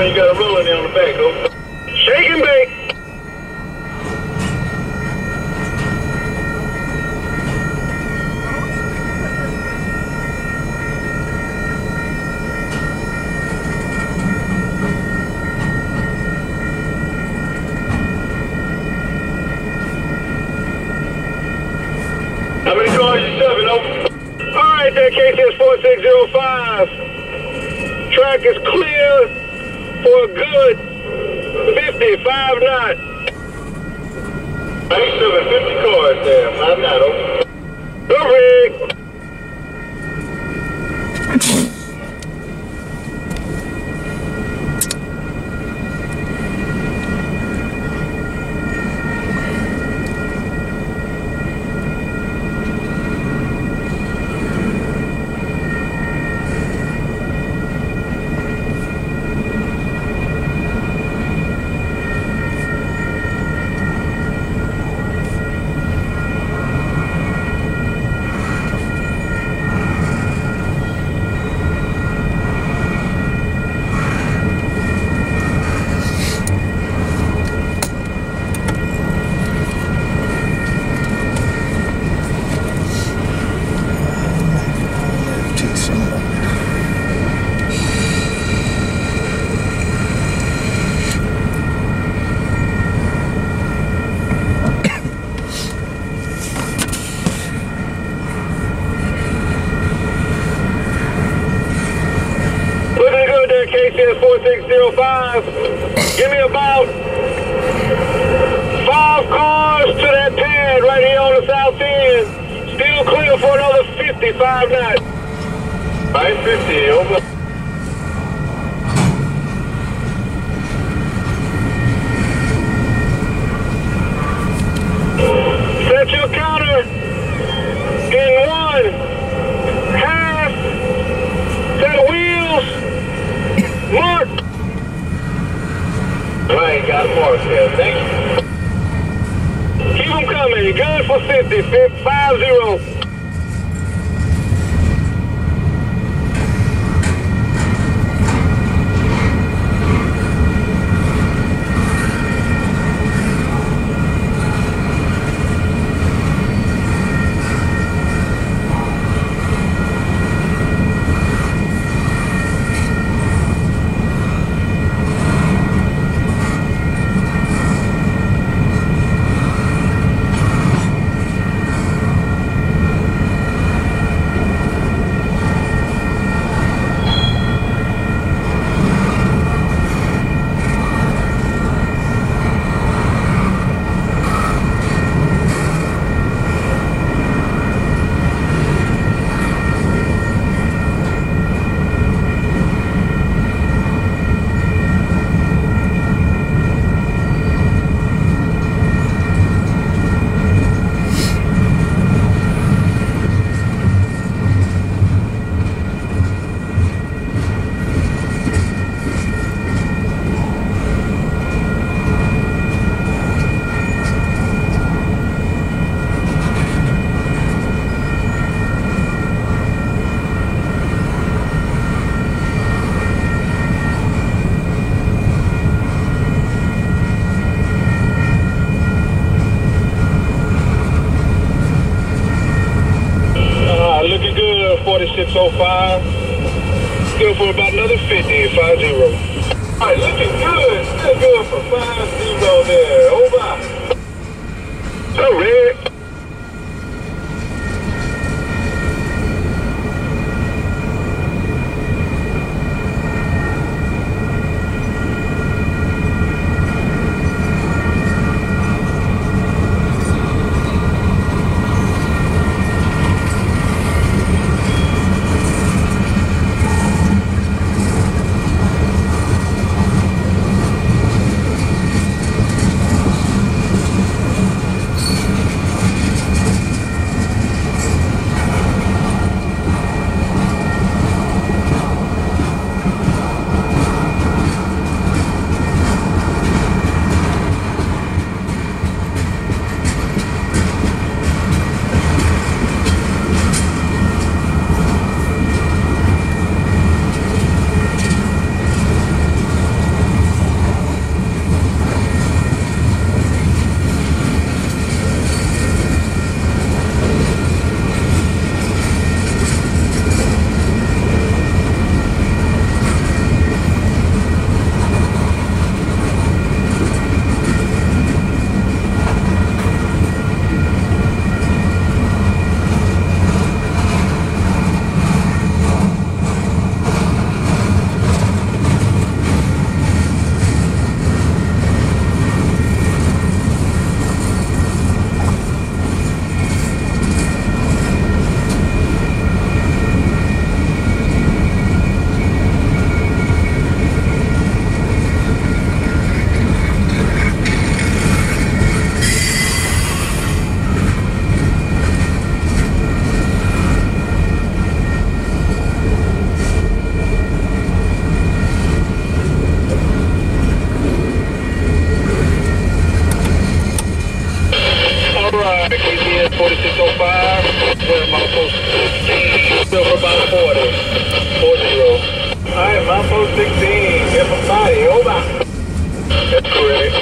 when you got a roller on the back, over. Shake and bake. How many cars you shoving, over? Alright there, KCS 4605. Track is clear for a good 55 knots. I ain't shoving 50 cars there, 5 knots, over. Go rig. KCS 4605. Give me about 5 cars to that pad right here on the south end. Still clear for another 55 knots. 550, over. Set your counter in 1 half. Set wheels. Mark! Right, got mark there. Thank you. Keep them coming. Good for 50. 50. Looking good, 4605. Good for about another 50, 50. All right, looking good. Still good for 50 there. Over. So red. 4605. Where milepost 16. Still for about 40. 40. Alright, milepost 16. Here from body. Over. That's correct.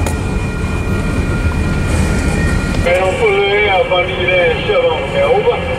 Right on, pull it up. I need you there and shove on me. Over.